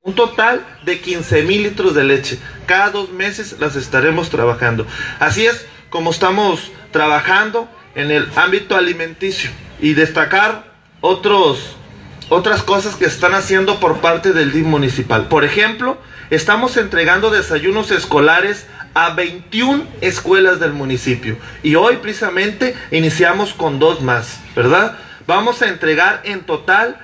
Un total de 15,000 litros de leche. Cada 2 meses las estaremos trabajando. Así es como estamos trabajando en el ámbito alimenticio. Y destacar otras cosas que se están haciendo por parte del DIF municipal. Por ejemplo, estamos entregando desayunos escolares a 21 escuelas del municipio. Y hoy precisamente iniciamos con 2 más, ¿verdad? Vamos a entregar en total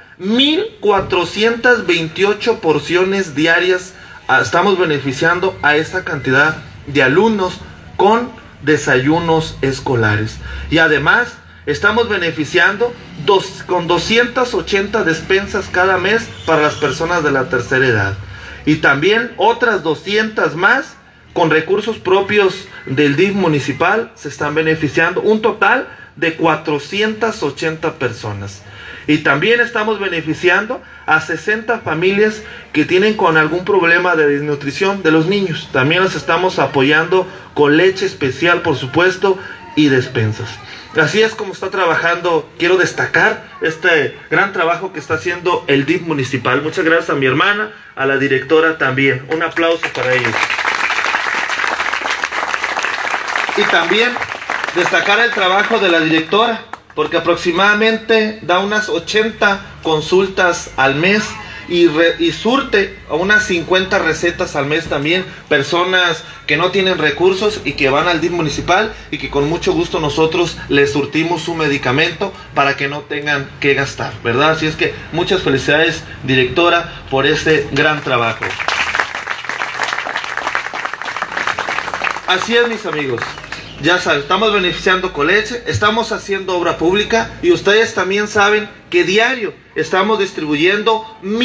1,428 porciones diarias. Estamos beneficiando a esa cantidad de alumnos con desayunos escolares. Y además estamos beneficiando con 280 despensas cada mes para las personas de la tercera edad. Y también otras 200 más con recursos propios del DIF municipal se están beneficiando. Un total de 480 personas. Y también estamos beneficiando a 60 familias que tienen con algún problema de desnutrición de los niños. También los estamos apoyando con leche especial, por supuesto, y despensas. Así es como está trabajando. Quiero destacar este gran trabajo que está haciendo el DIF municipal. Muchas gracias a mi hermana, a la directora también. Un aplauso para ellos. Y también destacar el trabajo de la directora, porque aproximadamente da unas 80 consultas al mes y surte a unas 50 recetas al mes también. Personas que no tienen recursos y que van al DIF municipal y que con mucho gusto nosotros les surtimos su medicamento para que no tengan que gastar, ¿verdad? Así es que muchas felicidades, directora, por este gran trabajo. Así es, mis amigos. Ya saben, estamos beneficiando con leche, estamos haciendo obra pública y ustedes también saben que diario estamos distribuyendo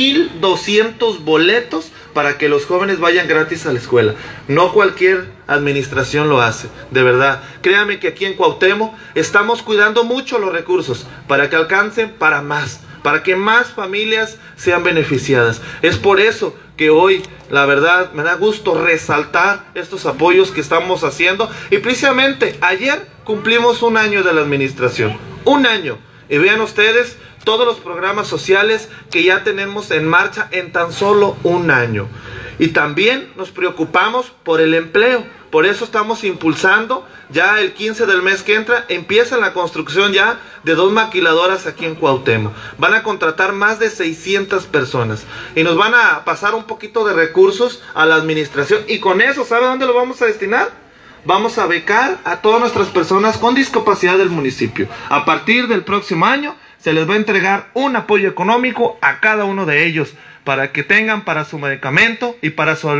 1,200 boletos para que los jóvenes vayan gratis a la escuela. No cualquier administración lo hace, de verdad. Créanme que aquí en Cuauhtémoc estamos cuidando mucho los recursos para que alcancen para más, para que más familias sean beneficiadas. Es por eso que hoy, la verdad, me da gusto resaltar estos apoyos que estamos haciendo. Y precisamente ayer cumplimos 1 año de la administración. 1 año. Y vean ustedes todos los programas sociales que ya tenemos en marcha en tan solo 1 año. Y también nos preocupamos por el empleo. Por eso estamos impulsando, ya el 15 del mes que entra, empieza la construcción ya de 2 maquiladoras aquí en Cuauhtémoc. Van a contratar más de 600 personas. Y nos van a pasar un poquito de recursos a la administración. Y con eso, ¿sabe dónde lo vamos a destinar? Vamos a becar a todas nuestras personas con discapacidad del municipio. A partir del próximo año se les va a entregar un apoyo económico a cada uno de ellos, para que tengan para su medicamento y para su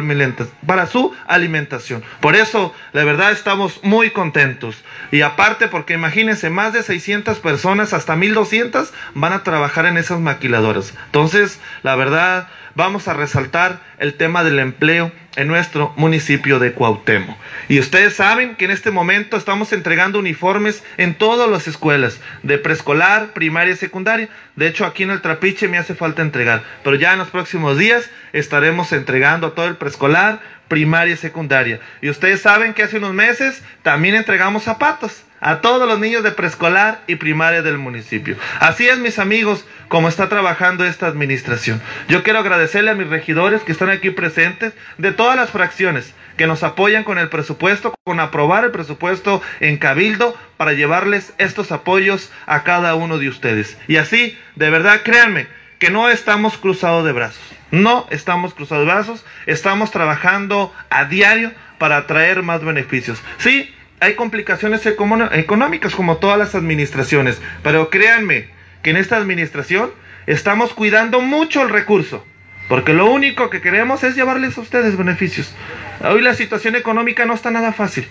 alimentación. Por eso, la verdad, estamos muy contentos. Y aparte, porque imagínense, más de 600 personas, hasta 1,200, van a trabajar en esas maquiladoras. Entonces, la verdad, vamos a resaltar el tema del empleo en nuestro municipio de Cuauhtémoc. Y ustedes saben que en este momento estamos entregando uniformes en todas las escuelas, de preescolar, primaria y secundaria. De hecho, aquí en el Trapiche me hace falta entregar, pero ya en los próximos días estaremos entregando a todo el preescolar, primaria y secundaria. Y ustedes saben que hace unos meses también entregamos zapatos a todos los niños de preescolar y primaria del municipio. Así es, mis amigos, como está trabajando esta administración. Yo quiero agradecerle a mis regidores que están aquí presentes, de todas las fracciones, que nos apoyan con el presupuesto, con aprobar el presupuesto en Cabildo, para llevarles estos apoyos a cada uno de ustedes. Y así, de verdad, créanme, que no estamos cruzados de brazos. No estamos cruzados de brazos, estamos trabajando a diario para traer más beneficios. Sí, hay complicaciones económicas como todas las administraciones, pero créanme que en esta administración estamos cuidando mucho el recurso, porque lo único que queremos es llevarles a ustedes beneficios. Hoy la situación económica no está nada fácil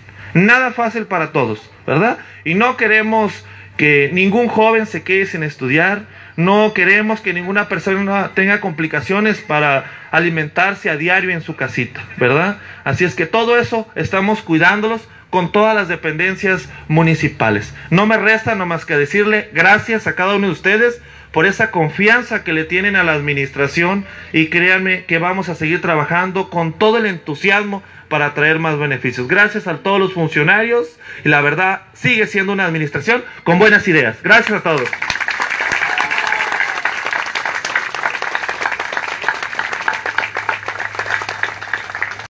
para todos, ¿verdad? Y no queremos que ningún joven se quede sin estudiar, no queremos que ninguna persona tenga complicaciones para alimentarse a diario en su casita, ¿verdad? Así es que todo eso estamos cuidándolos con todas las dependencias municipales. No me resta nomás que decirle gracias a cada uno de ustedes por esa confianza que le tienen a la administración, y créanme que vamos a seguir trabajando con todo el entusiasmo para traer más beneficios. Gracias a todos los funcionarios, y la verdad sigue siendo una administración con buenas ideas. Gracias a todos.